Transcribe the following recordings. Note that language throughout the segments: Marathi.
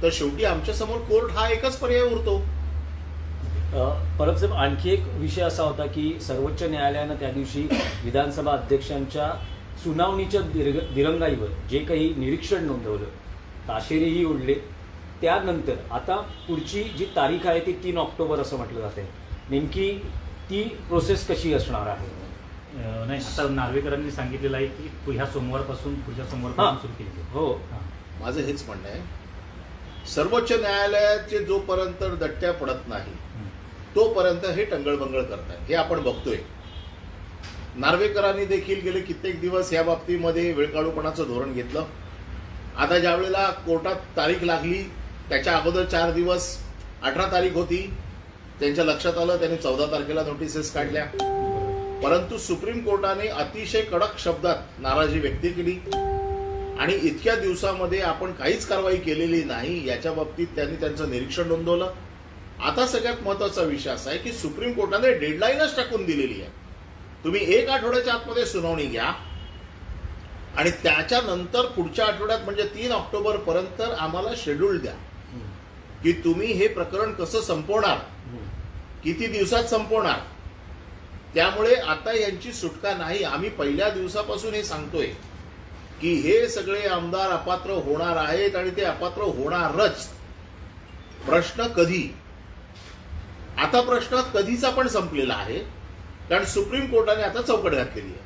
तर शेवटी आमच्या समोर कोर्ट हा एकच पर्याय उरतो. परब साहेब, आणखी एक विषय असा होता की सर्वोच्च न्यायालयानं त्या दिवशी विधानसभा अध्यक्षांच्या सुनावणीच्या दिरंगाईवर जे काही निरीक्षण नोंदवलं, ताशेरेही उडले. त्यानंतर आता पुढची जी तारीख आहे ती 3 ऑक्टोबर असं म्हटलं जाते. नेमकी ती प्रोसेस कशी असणार आहे? नाही, आता नार्वेकरांनी सांगितलेलं आहे की पुढच्या सोमवारपासून सुरू केली. हो, माझं हेच म्हणणं आहे, सर्वोच्च न्यायालयाचे जोपर्यंत दट्ट्या पडत नाही तोपर्यंत हे टंगळबंगळ करतात, हे आपण बघतोय. नार्वेकरांनी देखील गेले कित्येक दिवस या बाबतीमध्ये वेळकाळूपणाचं धोरण घेतलं. आता ज्या वेळेला कोर्टात तारीख लागली त्याच्या अगोदर 4 दिवस 18 तारीख होती, त्यांच्या लक्षात आलं, त्यांनी 14 तारखेला नोटिसेस काढल्या. परंतु सुप्रीम कोर्टाने अतिशय कडक शब्दात नाराजी व्यक्त केली आणि इतक्या दिवसामध्ये आपण काहीच कारवाई केलेली नाही याच्या बाबतीत त्यांनी त्यांचं निरीक्षण नोंदवलं. आता सगळ्यात महत्वाचा विषय असा आहे की सुप्रीम कोर्टाने डेडलाईनच टाकून दिलेली आहे. तुम्ही 1 आठवड्याच्या आतमध्ये सुनावणी घ्या आणि त्याच्यानंतर पुढच्या आठवड्यात म्हणजे 3 ऑक्टोबर पर्यंत आम्हाला शेड्यूल द्या की तुम्ही हे प्रकरण कसं संपवणार, किती दिवसात संपवणार. त्यामुळे आता यांची सुटका नाही. आम्ही पहिल्या दिवसापासून हे सांगतोय की हे सगळे आमदार अपात्र होणार आहेत आणि ते अपात्र होणारच. प्रश्न कधी, आता प्रश्न कधीचा पण संपलेला आहे, कारण सुप्रीम कोर्टाने आता चौकट घातलेली आहे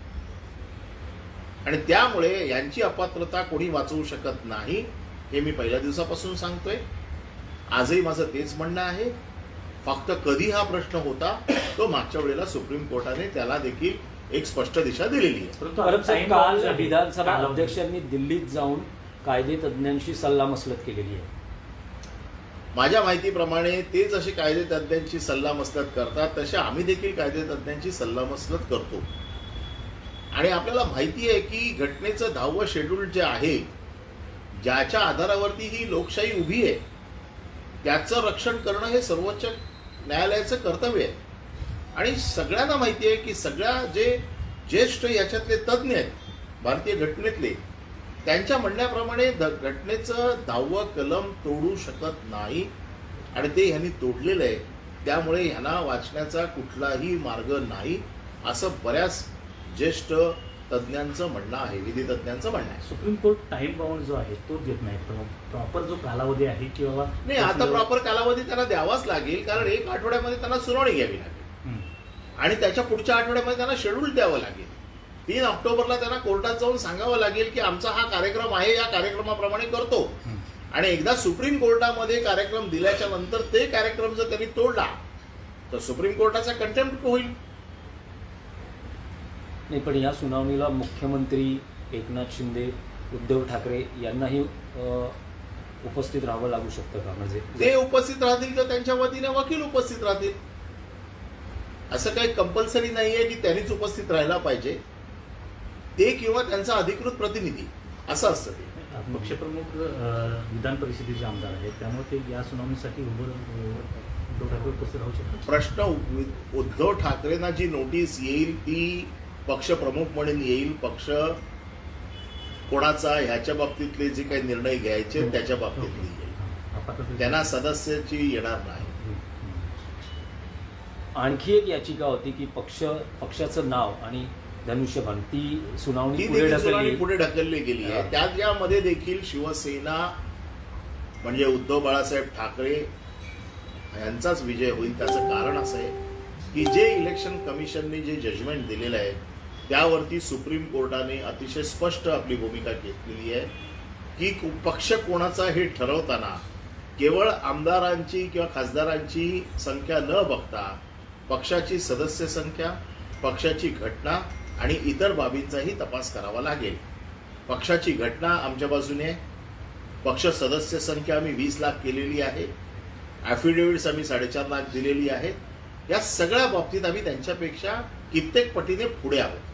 आणि त्यामुळे यांची अपात्रता कोणी वाचवू शकत नाही, हे मी पहिल्या दिवसापासून सांगतोय. आजही माझं तेच म्हणणं आहे. फक्त कधी हा प्रश्न होता तो मागच्या वेळेला सुप्रीम कोर्टाने त्याला देखील एक स्पष्ट दिशा दिलेली आहे. काल विधानसभा अध्यक्षांनी दिल्लीत जाऊन कायदे तज्ञांशी सल्लामसलत केलेली आहे. माझ्या माहितीप्रमाणे ते जसे कायदे तज्ञांची सल्लामसलत करतात तसे आम्ही देखील कायदे तज्ञांची सल्लामसलत करतो. आणि आपल्याला माहिती आहे की घटनेचं 10वं शेड्यूल जे आहे, ज्याच्या आधारावरती ही लोकशाही उभी आहे, त्याचं रक्षण करणं हे सर्वोच्च न्यायालयाचं कर्तव्य आहे. आणि सगळ्यांना माहिती आहे की सगळ्या जे ज्येष्ठ याच्यातले तज्ज्ञ आहेत भारतीय घटनेतले, त्यांच्या म्हणण्याप्रमाणे घटनेचं 10वं कलम तोडू शकत नाही आणि ते ह्यांनी तोडलेलं आहे. त्यामुळे ह्यांना वाचण्याचा कुठलाही मार्ग नाही असं बऱ्याच ज्येष्ठ तज्ज्ञांचं म्हणणं आहे, विधी तज्ज्ञांचं म्हणणं आहे. सुप्रीम कोर्ट टाइम बाउंड जो आहे तो देत नाही, प्रॉपर जो कालावधी आहे किंवा नाही, आता प्रॉपर कालावधी त्यांना द्यावाच लागेल, कारण 1 आठवड्यामध्ये त्यांना सुनावणी घ्यावी लागेल आणि त्याच्या पुढच्या आठवड्यामध्ये त्यांना शेड्यूल द्यावं लागेल. 3 ऑक्टोबरला त्यांना कोर्टात जाऊन सांगावं लागेल की आमचा हा कार्यक्रम आहे, या कार्यक्रमाप्रमाणे करतो. आणि एकदा सुप्रीम कोर्टामध्ये कार्यक्रम दिल्याच्या नंतर ते कार्यक्रम जर त्यांनी तोडला तर सुप्रीम कोर्टाचा कंटेम्प्ट होईल. नाही, पण या सुनावणीला मुख्यमंत्री एकनाथ शिंदे, उद्धव ठाकरे यांनाही उपस्थित राहावं लागू शकतं का? म्हणजे ते उपस्थित राहतील तर त्यांच्या वतीने वकील उपस्थित राहतील. असं काही कंपल्सरी नाहीये की त्यांनीच उपस्थित राहायला पाहिजे, ते किंवा त्यांचा अधिकृत प्रतिनिधी असं असतं. ते पक्षप्रमुख विधान परिषदेचे आमदार आहेत, त्यामुळे ते या सुनावणीसाठी उद्धव ठाकरे उपस्थित राहू शकतात. प्रश्न उद्धव ठाकरेंना जी नोटीस येईल ती पक्षप्रमुख म्हणून येईल. पक्ष कोणाचा ह्याच्या बाबतीतले जे काही निर्णय घ्यायचे त्याच्या बाबतीतली येईल, त्यांना सदस्याची येणार नाही. आणखी एक याचिका होती की पक्षाचं नाव आणि धनुष्यबाण ती सुनावणी पुढे ढकलली गेली आहे. त्यात यामध्ये देखील शिवसेना म्हणजे उद्धव बाळासाहेब ठाकरे यांचाच विजय होईल. त्याचं कारण असं आहे की जे इलेक्शन कमिशनने जे जजमेंट दिलेलं आहे त्यावरती सुप्रीम कोर्टाने अतिशय स्पष्ट आपली भूमिका घेतलेली आहे की पक्ष कोणाचा हे ठरवताना केवळ आमदारांची किंवा खासदारांची संख्या न बघता पक्षाची सदस्य संख्या, पक्षाची घटना आणि इतर बाबींचाही तपास करावा लागेल. पक्षाची घटना आमच्या बाजूने, पक्ष सदस्य संख्या आम्ही 20 लाख केलेली आहे, ॲफिडेव्हिट्स आम्ही 4.5 लाख दिलेली आहेत. या सगळ्या बाबतीत आम्ही त्यांच्यापेक्षा कित्येक पटीने पुढे आहोत.